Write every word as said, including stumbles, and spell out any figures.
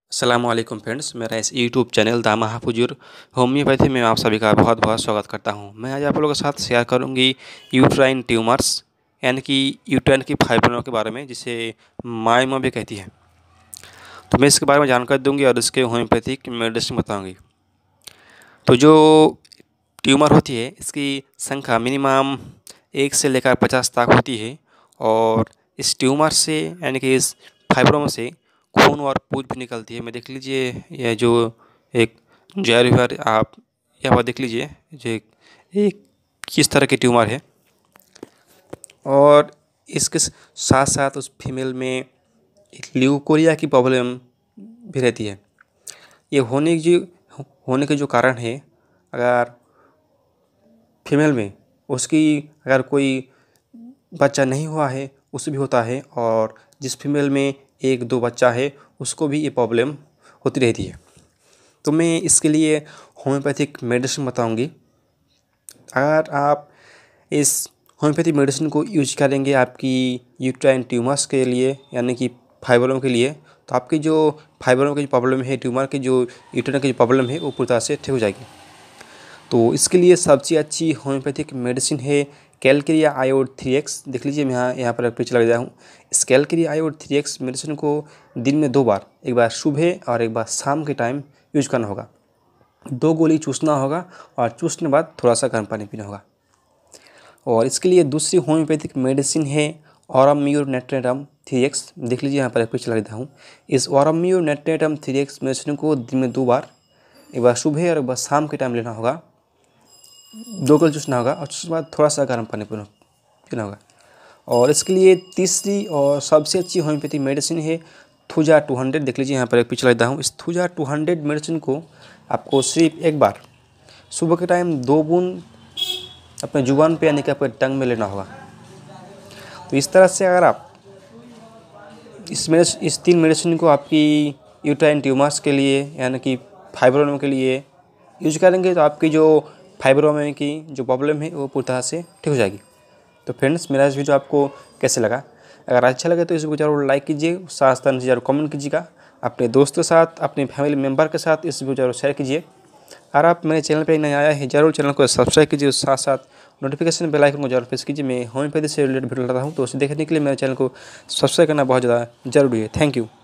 अस्सलामुअलैकुम फ्रेंड्स, मेरा इस YouTube channel the Mahfuzur homeopathy में आप सभी का बहुत बहुत स्वागत करता हूं। मैं आज आप लोगों के साथ शेयर करूंगी यूट्राइन ट्यूमर्स यानी कि यूट्राइन की फाइब्रोमा के बारे में, जिसे मायोमा भी कहती है। तो मैं इसके बारे में जानकारी दूंगी और इसके होम्योपैथिक मेडिसिन बताऊंगी। तो जो ट्यूमर होती है इसकी संख्या मिनिमम एक से लेकर पचास तक होती है और इस ट्यूमर से यानी कि इस फाइब्रोमा से खून और पूंछ भी निकलती है। मैं देख लीजिए, यह जो एक जैविक आप यहाँ पर देख लीजिए जो एक किस तरह की ट्यूमर है। और इसके साथ साथ उस फीमेल में ल्यूकोरिया की प्रॉब्लम भी रहती है। ये होने की होने के जो कारण है, अगर फीमेल में उसकी अगर कोई बच्चा नहीं हुआ है उसे भी होता है, और जिस फीमेल में एक दो बच्चा है उसको भी ये प्रॉब्लम होती रहती है। तो मैं इसके लिए होम्योपैथिक मेडिसिन बताऊंगी। अगर आप इस होम्योपैथिक मेडिसिन को यूज करेंगे आपकी यूट्राइन ट्यूमर्स के लिए यानी कि फाइब्रोमा के लिए, तो आपकी जो फाइब्रोमा की जो प्रॉब्लम है, ट्यूमर की जो यूट्राइन की जो प्रॉब्लम है वो पूरी तरह से ठीक हो जाएगी। तो इसके लिए सबसे अच्छी होम्योपैथिक मेडिसिन है कैलकेरिया आयोड थ्री एक्स। देख लीजिए, मैं यहाँ यहाँ पर पिक्चर लग गया हूँ। इस calcarea iod three X medicine को दिन में दो बार, एक बार सुबह और एक बार शाम के टाइम यूज करना होगा। दो गोली चूसना होगा और चूसने के बाद थोड़ा सा गर्म पानी पीना होगा। और इसके लिए दूसरी होम्योपैथिक मेडिसिन है औराम्योनेट्रेटम थ्री एक्स। देख लीजिए, यहाँ पर एक पिक्चर लग देता हूँ। इस औराम्योनेट्रेटम थ्री एक्स मेडिसिन को दिन में दो बार, एक बार सुबह और एक बार शाम के टाइम लेना होगा। दो गोली चूसना होगा और उसके बाद थोड़ा सा गर्म पानी पीना पीना होगा। और इसके लिए तीसरी और सबसे अच्छी होम्योपैथिक मेडिसिन है थूजा टू हंड्रेड। देख लीजिए, यहाँ पर एक पिक्चर लेता हूँ। इस थूजा टू हंड्रेड मेडिसिन को आपको सिर्फ एक बार सुबह के टाइम दो बूंद अपने जुबान पे यानी कि आपके टंग में लेना होगा। तो इस तरह से अगर आप इस मेडिसिन इस तीन मेडिसिन को आपकी यूट्राइन ट्यूमर्स के लिए यानी कि फाइब्रोमा के लिए यूज करेंगे तो आपकी जो फाइब्रोमा की जो प्रॉब्लम है वो पूरी तरह से ठीक हो जाएगी। तो फ्रेंड्स, मेरा इस वीडियो आपको कैसे लगा? अगर अच्छा लगे तो इस वीडियो को जरूर लाइक कीजिए, साथ साथ नीचे जरूर कमेंट कीजिएगा। अपने दोस्तों के साथ, अपने फैमिली मेम्बर के साथ इस वीडियो जरूर शेयर कीजिए। अगर आप मेरे चैनल पर नया आया है जरूर चैनल को सब्सक्राइब कीजिए, साथ साथ नोटिफिकेशन बेल आइकन को जरूर प्रेस कीजिए। मैं होम्योपैथी से रिलेटेड वीडियो लाता हूँ, तो उसे देखने के लिए मेरे चैनल को सब्सक्राइब करना बहुत ज़्यादा जरूरी है। Thank you.